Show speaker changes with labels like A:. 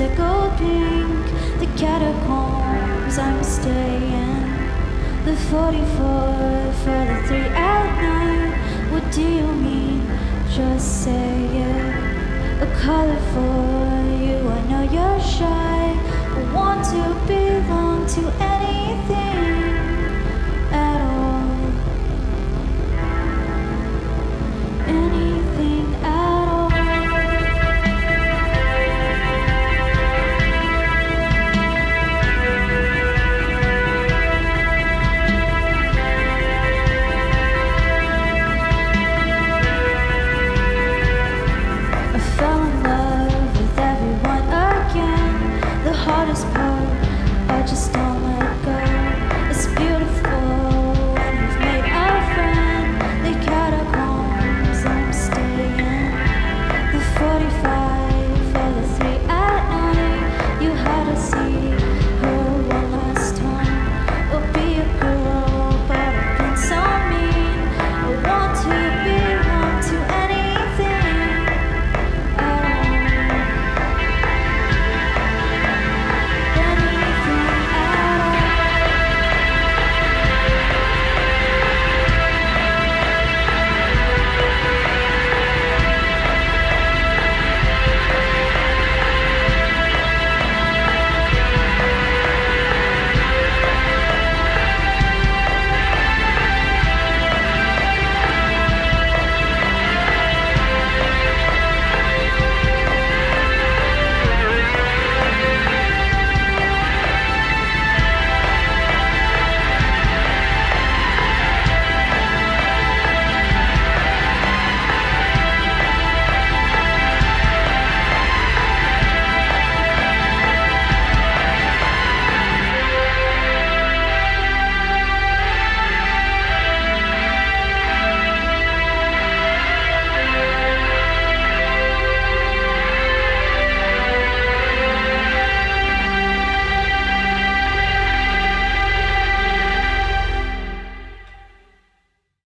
A: gold pink. The catacombs I'm staying. The 44 for the 3 at night. What do you mean? Just say it. A color for you, I know you're shy. I want to belong to anything at all. Anything at all. I fell in love with everyone again. The hardest part, I just don't